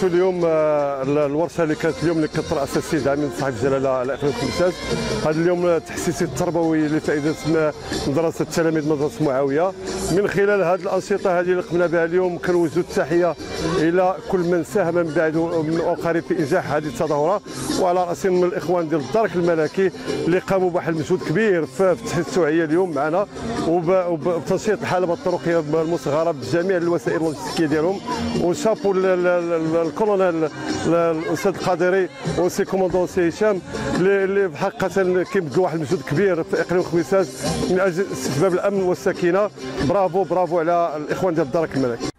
شفتوا اليوم الورشه اللي كانت اليوم اللي كترأس السيد عميد صاحب الجلاله الاقليم خمسات. هذا اليوم التحسيس التربوي لفائده مدرسه تلاميذ مدرسه معاويه. من خلال هذه الانشطه هذه اللي قمنا بها اليوم كنوجهوا التحيه الى كل من ساهم من بعد ومن اقارب في انجاح هذه التظاهره، وعلى راسهم الاخوان ديال الدرك الملكي اللي قاموا بواحد المجهود كبير في تحسيس التوعيه اليوم معنا وبتنشيط الحلبه الطرقيه المصغره بجميع الوسائل اللوجستيكيه ديالهم. وشابو الكولونيل الاستاذ القادري وسي كوموندون سي هشام اللي حقيقه كيبذلوا واحد المجهود كبير في اقليم خميسات من اجل استتباب الامن والسكينه. برافو برافو على الاخوان ديال الدرك الملكي.